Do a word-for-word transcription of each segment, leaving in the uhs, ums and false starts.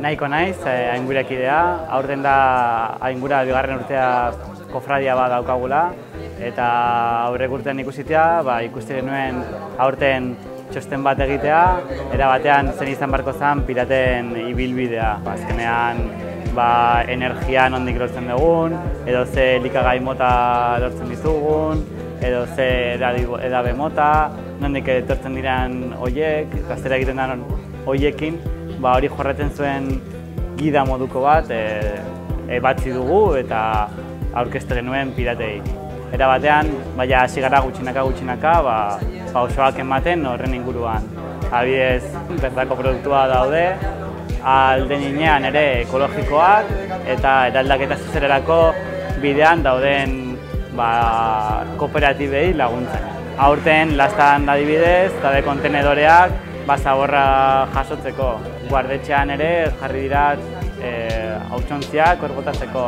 nahiko naiz, aingurakidea. Aurten da aingura bigarren urtea kofradia bat daukagula, eta aurrek urtean ikusitea, ba, ikusten nuen aurten txosten bat egitea, era batean zen izan barko zen piraten ibilbidea. Azkenean, ba, energia nondik lortzen dugun, edo ze elikagai mota lortzen dizugun, edo ze edabe mota, nondik etortzen diren horiek, gaztera egiten den horiekin, ba, hori jorraten zuen gida moduko bat e, batzi dugu eta aurkeztu genuen piratei. Era batean, baina hasi gara gutxinaka gutxinaka, ba, ba osoak ematen horren inguruan. Adibidez, bertako produktua daude, alden inean ere ekologikoak eta eraldaketa zuzererako bidean dauden ba, kooperatibei laguntzen. Aurten lastan adibidez, daude kontenedoreak ba, zaborra jasotzeko. Guardetxean ere jarri dira e, hautsontziak hor botatzeko.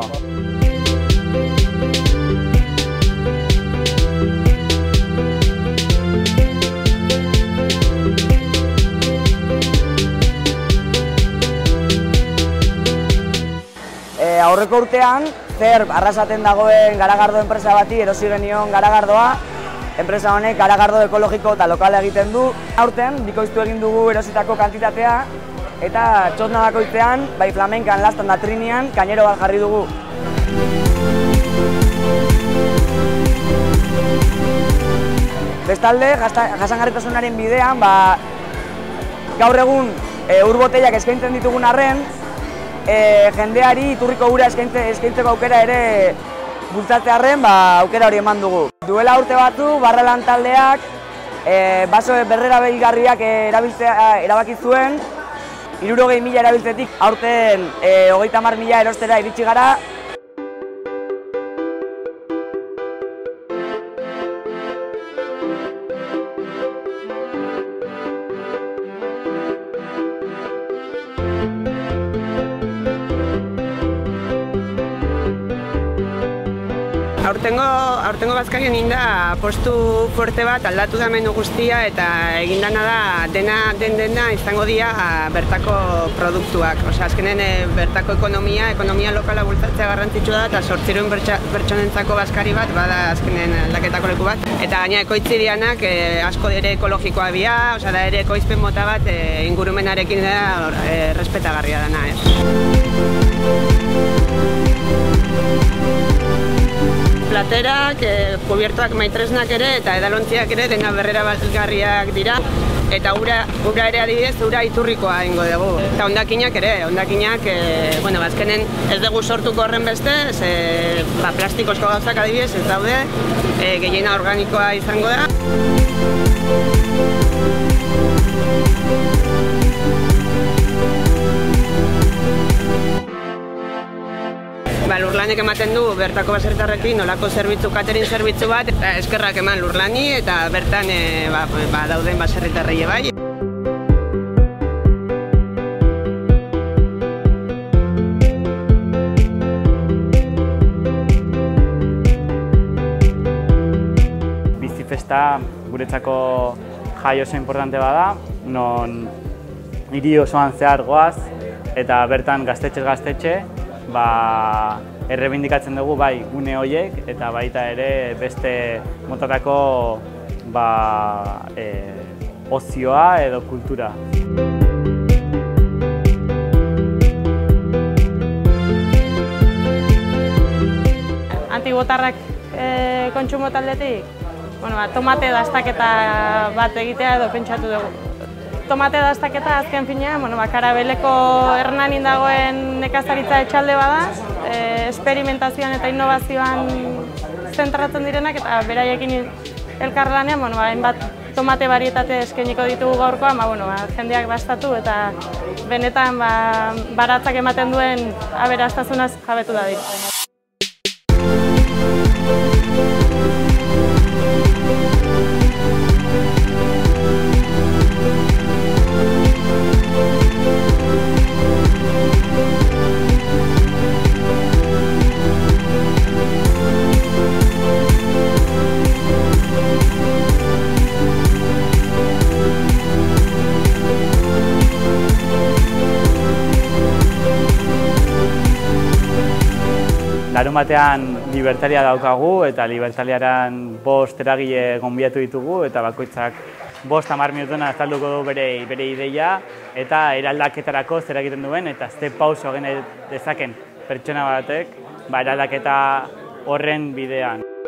Aurreko urtean, zer arrasaten dagoen Garagardo enpresa bati erosi genion Garagardoa. Enpresa honek garagardo ekologiko eta lokala egiten du. Aurten, bikoiztu egin dugu erositako kantitatea, eta txotna bakoitzean, bai flamenkan, lastan da trinian, kainero bat jarri dugu. Bestalde, jasangarritasunaren bidean, ba, gaur egun e, ur botellak eskaintzen ditugun arren, E, jendeari iturriko ura eskaintzeko aukera ere bultzatzearren ba, aukera hori eman dugu. Duela urte batu, Barralan taldeak e, baso berrera behigarriak erabiltzea erabaki zuen, hirurogei mila erabiltzetik aurten e, hogeita hamar mila erostera iritsi gara. Aurtengo, aurtengo bazkarian egin da postu fuerte bat aldatu da menu guztia eta egin dana da dena den dena izango dira bertako produktuak. Osea, azkenen bertako ekonomia, ekonomia lokala bultzatzea garrantzitsua da eta zortziehun pertsonentzako bazkari bat bada azkenen aldaketako leku bat. Eta gaina ekoitzi dianak e, asko ere ekologikoa bia, osea da ere ekoizpen mota bat e, ingurumenarekin da e, respetagarria dana. Eh. Platerak, e, kubiertoak maitresnak ere eta edalontziak ere dena berrera balgarriak dira. Eta ura, ura ere adibidez, ura iturrikoa ingo dugu. Eta hondakinak ere, hondakinak, e, bueno, bazkenen ez dugu sortuko horren beste, ze, ba, plastikozko gauzak adibidez ez daude, e, gehiena organikoa izango da. Ba, Lurlanek ematen du bertako baserritarrekin olako zerbitzu, catering zerbitzu bat, eta eskerrak eman Lurlani eta bertan e, ba, ba, dauden baserritarrei bai. Bizifesta guretzako jai oso importante bada, non hiri osoan zehar goaz eta bertan gaztetxez gaztetxe ba, errebindikatzen dugu bai gune horiek eta baita ere beste motatako ba, e, ozioa edo kultura. Antibotarrak e, kontsumo taldetik, bueno, ba, tomate dastaketa bat egitea edo pentsatu dugu. Tomate dastaketa azken finean, bueno, ba, Karabeleko Hernanin dagoen nekazaritza etxalde bada, e, esperimentazioan eta innovazioan zentratzen direnak eta beraiekin elkarlanean, bueno, ba, hainbat tomate barietate eskainiko ditugu gaurkoan, ba, bueno, ba, jendeak bastatu eta benetan ba, baratzak ematen duen aberastasunaz jabetu da dira. batean Libertalia daukagu eta Libertaliaran bost eragile gonbidatu ditugu eta bakoitzak bost hamar minutuna azalduko du bere, bere ideia eta eraldaketarako zer egiten duen eta ze pauso egin dezaken pertsona batek ba, eraldaketa horren bidean.